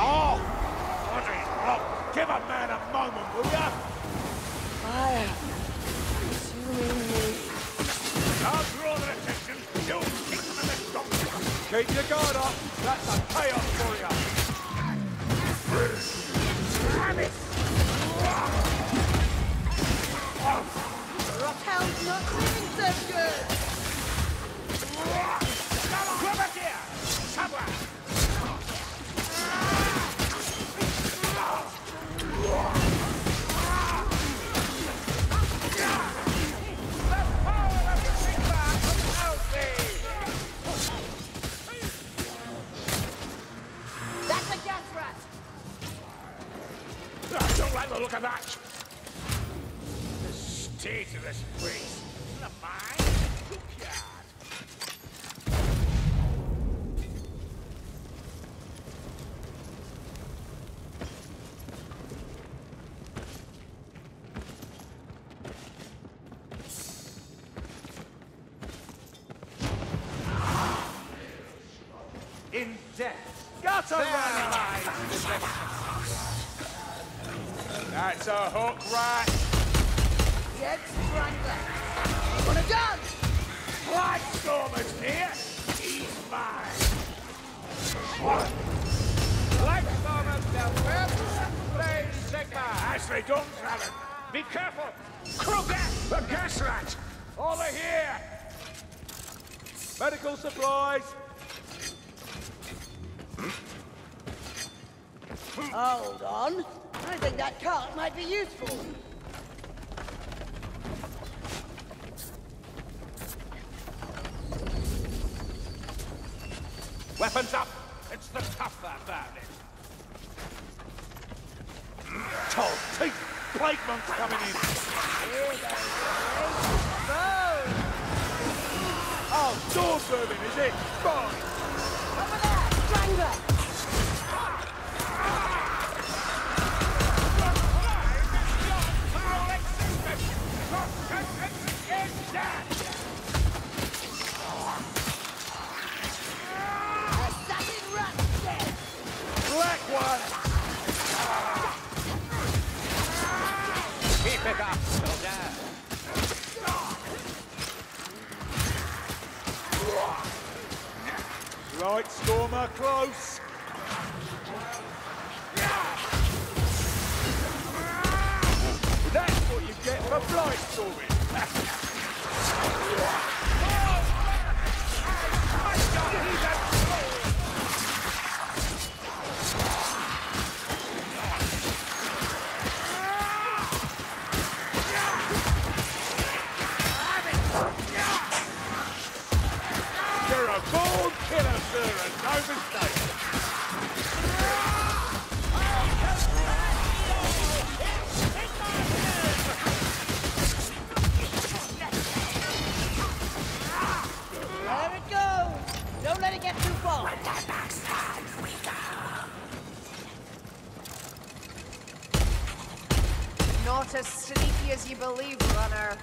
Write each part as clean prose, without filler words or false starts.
Oh! Bloody rock! Give a man a moment, will ya? Fire. Consuming me. I'll draw their attention. You'll kick them in the dock. Keep your guard up. That's a payoff for you. Damn it! Rockhound's not doing so good. Come back here! Somewhere! That's a gas rat. I don't like the look of that! The state of this place. The mine? Cookyard. In death. Gutter run! That's a hook rat! Get Strangler. On a gun! Blightstormer's here! He's mine! Blightstormer's the first Blade Sigma! Ashley, don't Alan! Be careful! Kruger! The gas rat! Over here! Medical supplies! Hold on. I think that cart might be useful. Weapons up! It's the tough that about it! Tall teeth! Plague monks coming in! Here they go. Oh, door serving, is it? Fine! Over there! Strangler! Assassin rat dead! Black one! Keep it up, soldier. Right, Stormer, close! That's what you get for Blightstorming! You're a born killer, sir, and no mistake! There it goes! Don't let it get too far! Not as sneaky as you believe, runner.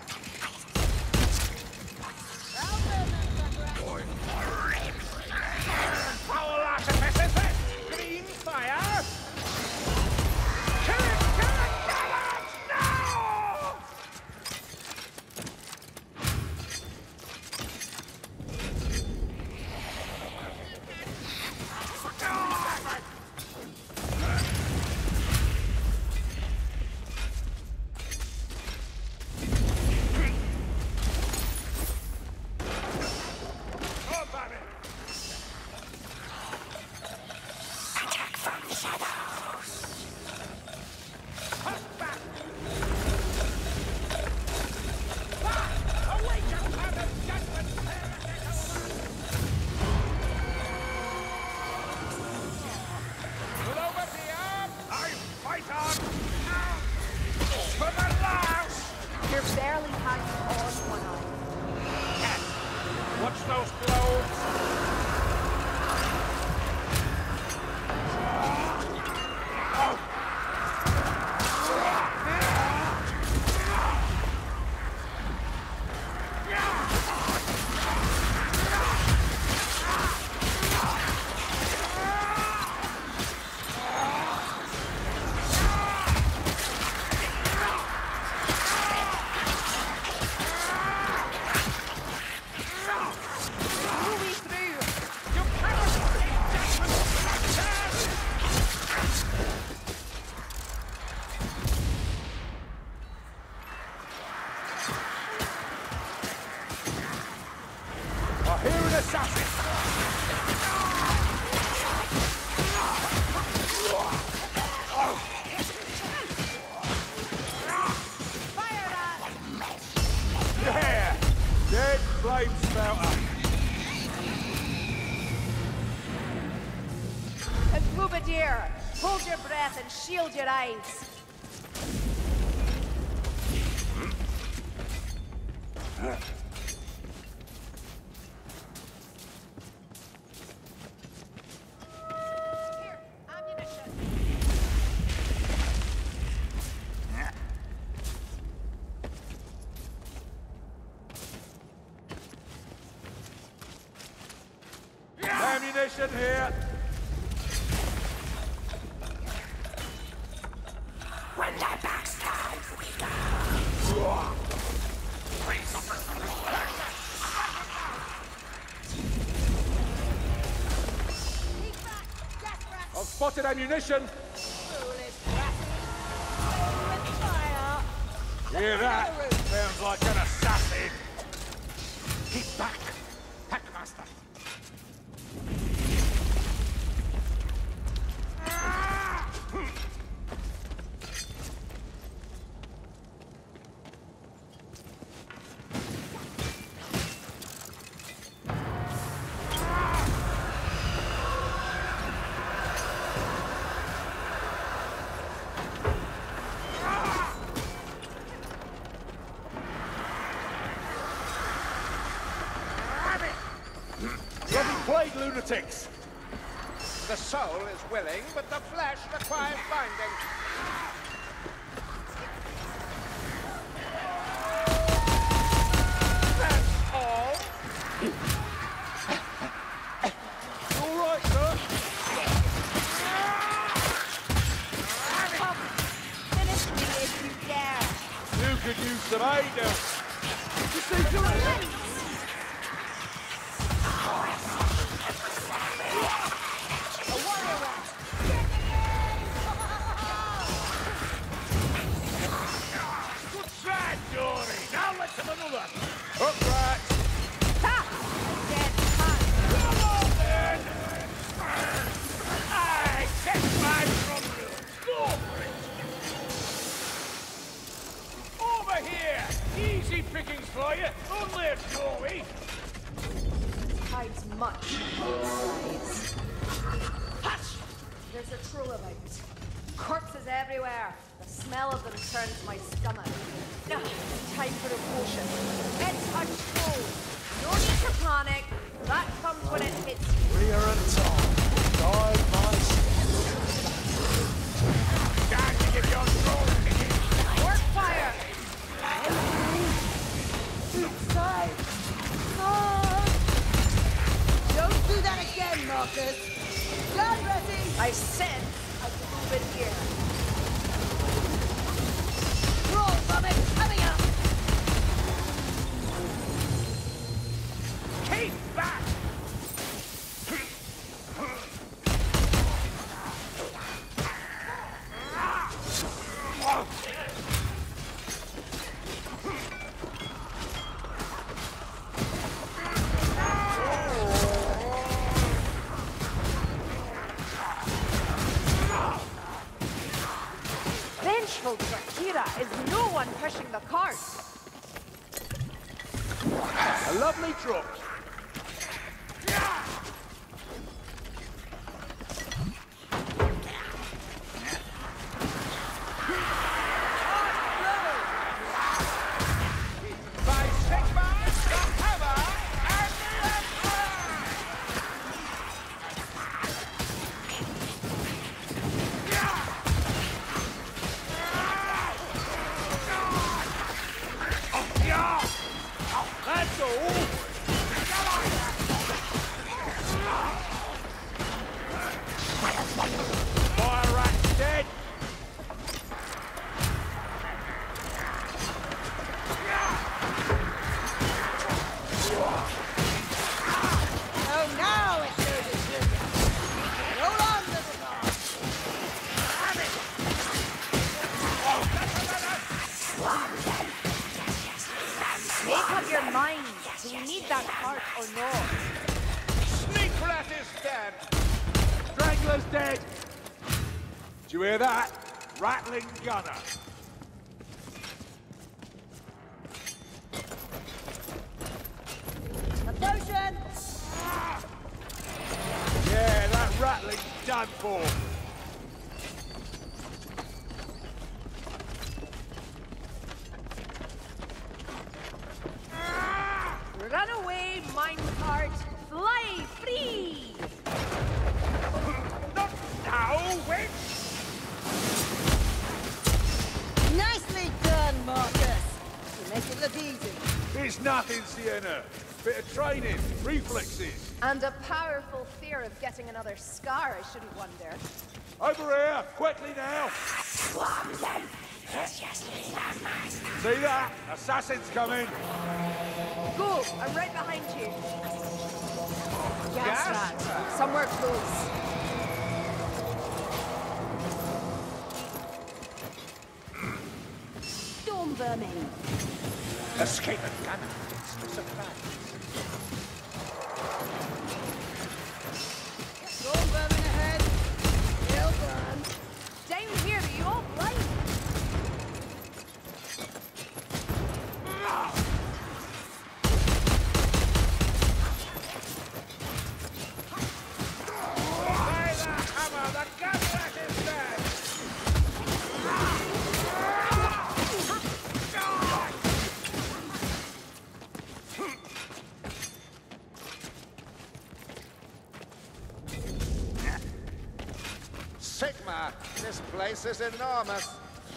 Foul artifices! Green fire! Kill it! Kill it! Kill it! No! Boubadir! Hold your breath and shield your eyes. Here, ammunition. Ammunition here! When the backstab, we go. I've spotted ammunition! Foolish bratty. With fire. Hear that? Sounds like an assassin! Keep back! Packmaster! Plague lunatics! The soul is willing, but the flesh requires binding. That's all. All right, sir. Finish me if you dare. You could use some aid now. You see, Please. good try, Dory. Now let's have another. Upright. Ha! Dead hot. Come on, then. I take my problem. Go for it. Over here. Easy pickings for you. Only a Dory. Hides much. Hides. Hush! There's a trilobite. Corpses everywhere. The smell of them turns my stomach. Ugh, time for a potion. Let's control. No need to panic. That comes when it hits you. Rear and top. Guide my Time to give your soul picking. Work fire! Inside. Don't do that again, Marcus. Done, Retty. I said I could move it here. Roll, Vomit, coming up. Keep back. Vengeful Drakira is no one pushing the cart. A lovely drop. By Sigmar, the Hammer, and the Emperor! That's all. Fire rat's dead. Oh, now it goes to sugar. Roll on, little dog. Make up your mind. Do we need that cart or not? Sneak rat is dead. Strangler's dead. Did you hear that? Rattling gunner. A potion. Yeah, that rattling's done for. Run away, minecart! Fly free! Not now, witch! Nicely done, Marcus. You make it look easy. It's nothing, Sienna. Bit of training, reflexes. And a powerful fear of getting another scar, I shouldn't wonder. Over here, quickly now. Swarm them. It's just enough, master. See that? Assassin's coming. Go! I'm right behind you. Gas rat. Somewhere close. Storm vermin. Escape and gunner. It's a surprise. Storm vermin ahead. He'll burn. Down here, are you all blind? By the hammer, the gunner is dead! Sigma, this place is enormous.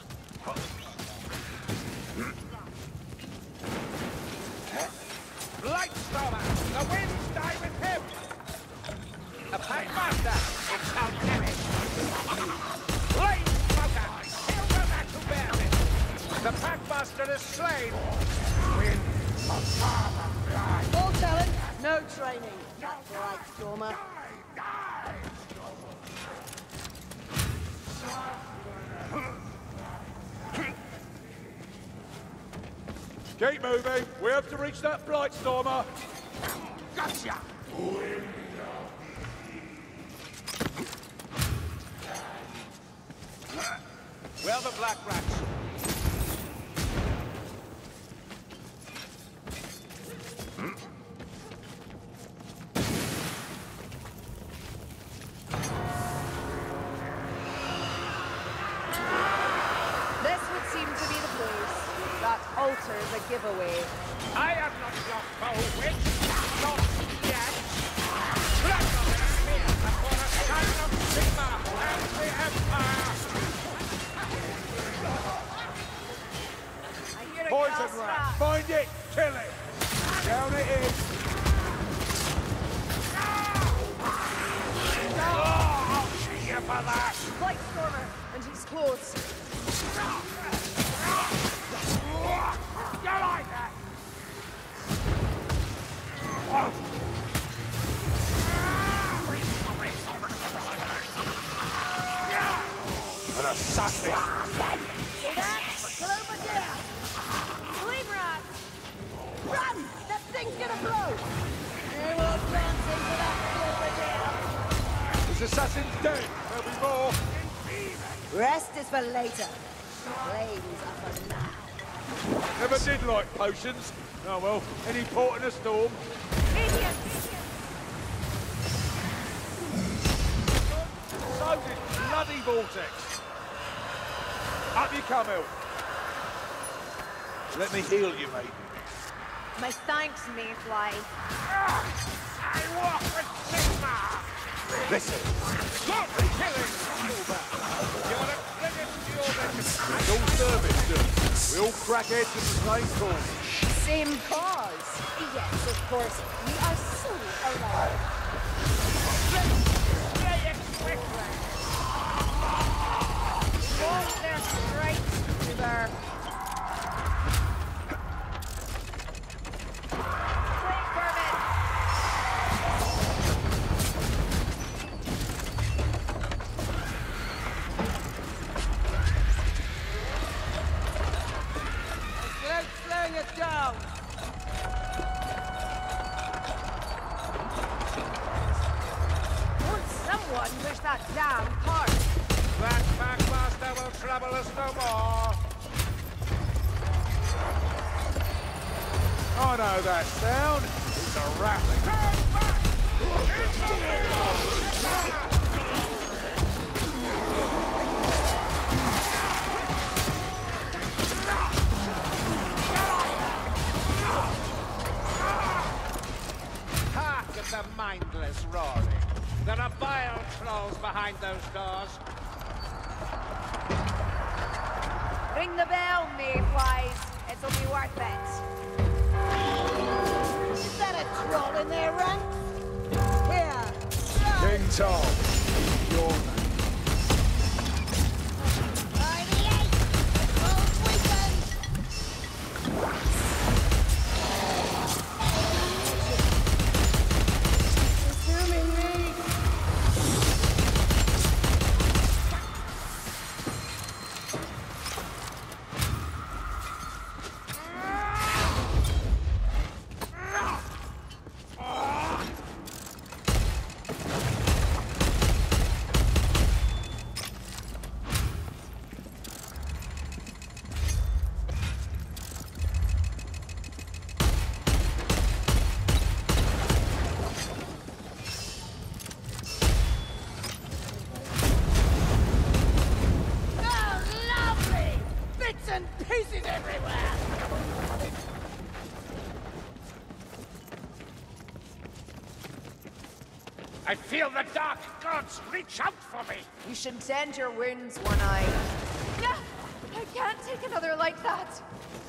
Lightstormer, the winds die with him. A Packmaster, it's dynamic. Flame smoker, kill the man who bears it. The Packmaster is slain. Wind of farmer blood. All talent, no training. Right, Stormer. Keep moving. We have to reach that Blightstormer. Gotcha! Where the black rats? This would seem to be the place. That altar's a giveaway. I am not your foe, witch! Not yet! Blood of enemy for the son of Sigma and the Empire! I hear a Poison gas rat. rat. Find it. Kill it. Down it is. Oh, I'll see you for that! Blightstormer, and he's close. You like that? An assassin. See that? Clover down. Flame rat! Run! That thing's gonna blow. We will dance into that Clover down. This assassin's dead. There'll be more. Rest is for later. Flames are for now. Never did like potions. Oh well, any port in a storm. Idiot! So did bloody Vortex. Up you come, Elf. Let me heal you, mate. My thanks, Mayfly. I walk with Sigma! Listen, Stop killing Silver! You're a credit to your regiment. it's all service, sir. We all crack heads in the same cause. Same cause. Yes, of course. We are so alike. Slay it quickly! Hold their stripes to their... Flame vermin! Let's sling it down. Won't someone push that damn cart? That Packmaster will trouble us no more! I know that sound. It's a rattling. Turn back! It's the behind those doors. Ring the bell, Mayflies. It'll be worth it. Is that a troll in their ranks? Here. King Tom, your man. By the eight, the troll's weakened. Consuming me. Pieces everywhere! I feel the dark gods reach out for me. You should tend your wounds, One Eye. Yeah, I can't take another like that.